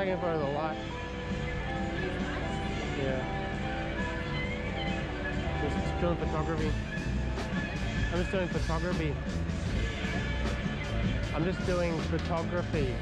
taking photos a lot. Yeah. Just doing photography. I'm just doing photography. I'm just doing photography.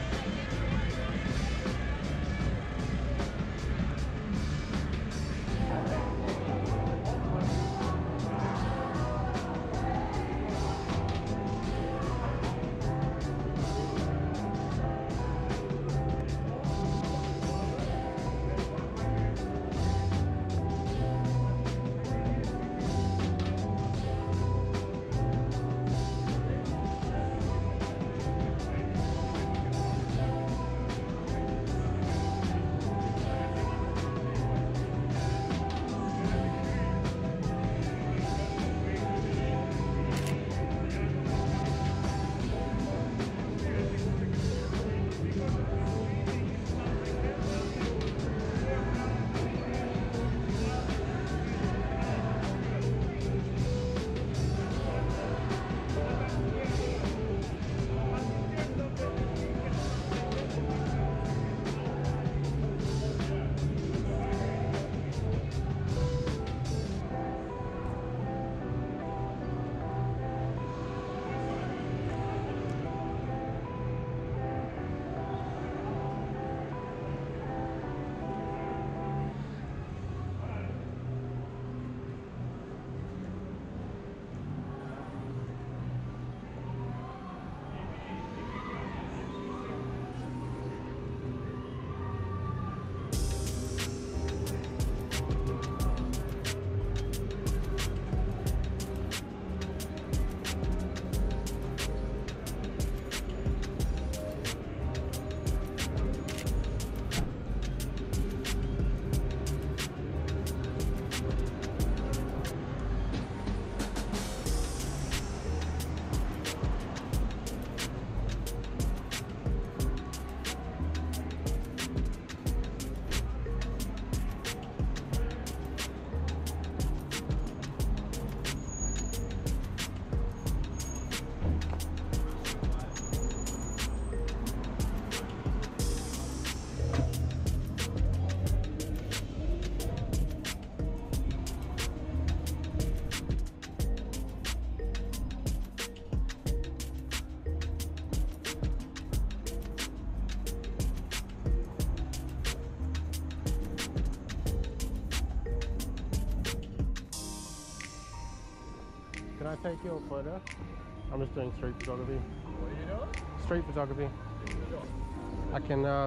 Can I take your photo? I'm just doing street photography. What are you doing? Street photography. Sure. I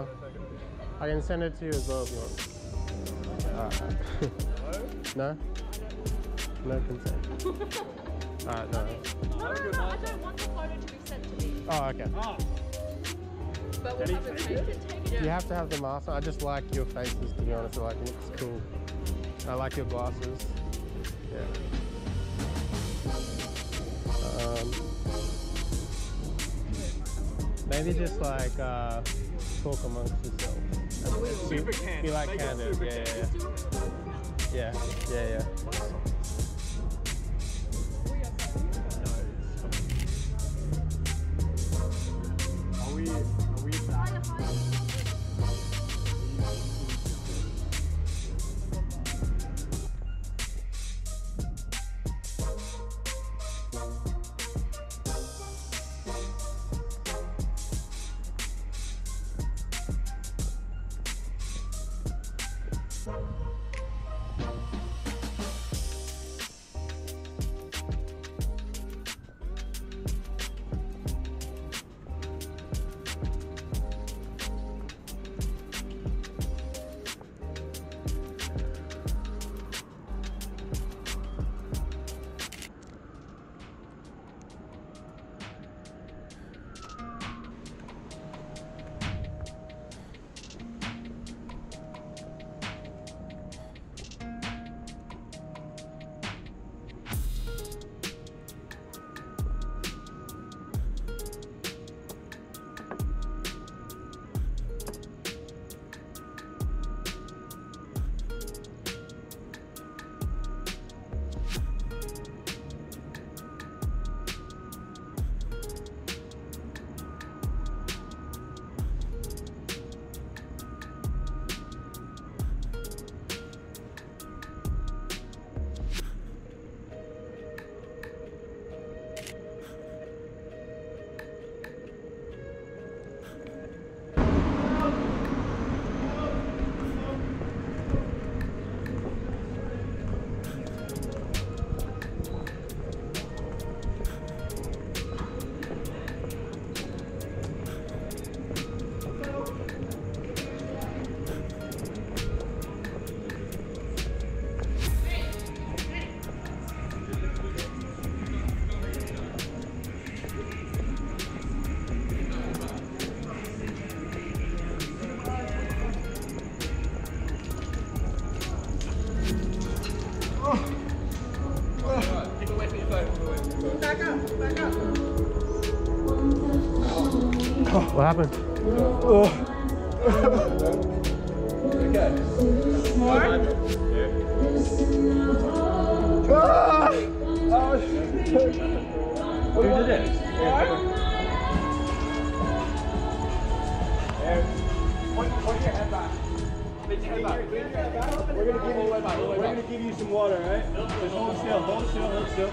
can send it to you as well if you want. No? No consent. Alright, no. No, I don't want the photo to be sent to me. Oh, okay. Ah, But we'll have it taken. You have to have the mask. I just like your faces, to be honest. Like, it looks cool. I like your glasses. Yeah. Maybe just like talk amongst yourselves. super candid. Be like Make it candid. super Yeah, candid. yeah. Are we back? Keep away from your phone. Back up. What happened? Okay. More? Who did it? Point your head back. We're gonna give you some water, right? Just hold still, hold still.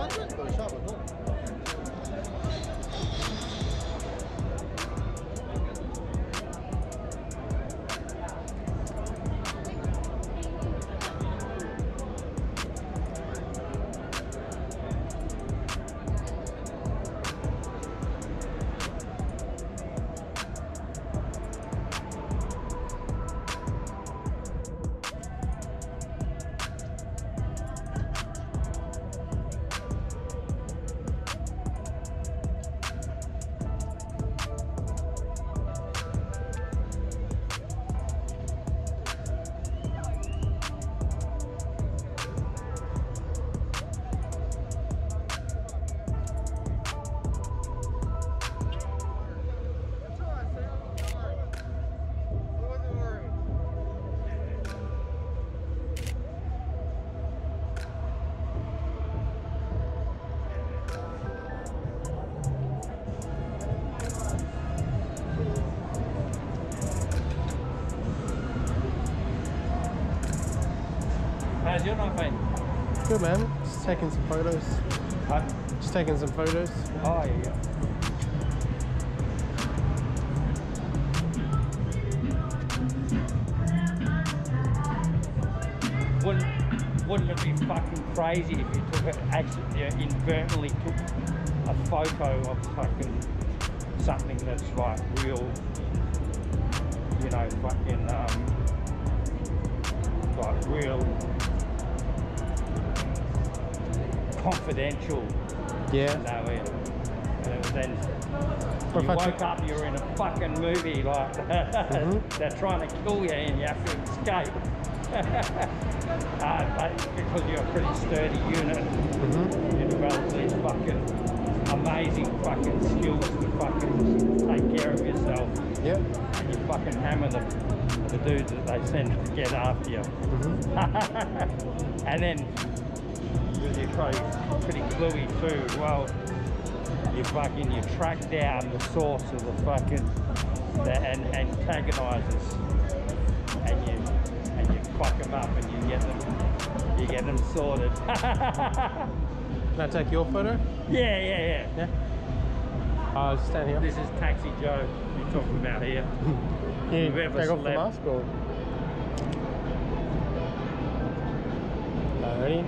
How's your night been? Good, man. Just taking some photos. Huh? Just taking some photos. Oh, yeah. Wouldn't it be fucking crazy if you took it, actually inadvertently took a photo of fucking something that's like real, you know, fucking like real confidential. Yeah. You know, and then Or you if I woke took- up, you're in a fucking movie like they're trying to kill you and you have to escape. But because you're a pretty sturdy unit, you develop these fucking amazing fucking skills to fucking take care of yourself. Yeah. And you fucking hammer the dudes that they send to get after you. And then with your pretty cluey too, well, you track down the source of the fucking and antagonizers, and you fuck them up and you get them sorted. Can I take your photo? Yeah. Yeah. I'll just stand here. This is Taxi Joe you're talking about here. You Whoever take off the slept. mask or? Ready?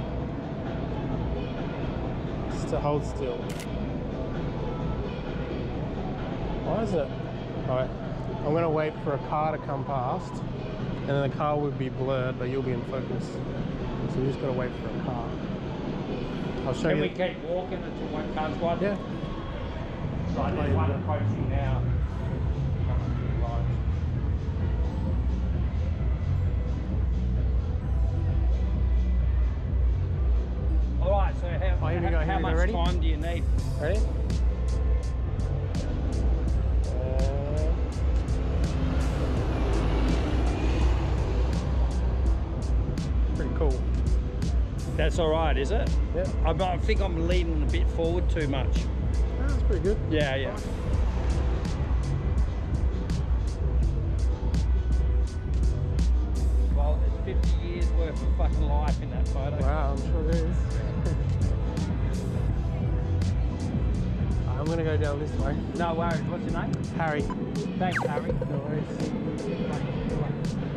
Just to hold still. Why isn't it? Alright. I'm gonna wait for a car to come past, and then the car would be blurred, but you'll be in focus. So we just gotta wait for a car. I'll show Can you. we keep walking until one comes by? Yeah. Right, there's one approaching now. Coming through the lines. Alright, so Oh, here we go, how here we go. much Ready? time do you need? Ready? Pretty cool. That's alright, is it? Yeah. I think I'm leaning a bit forward too much. That's pretty good. Yeah. Well, there's 50 years worth of fucking life in that photo. Wow, I'm sure there is. I'm gonna go down this way. No worries, what's your name? Harry. Thanks, Harry. No worries.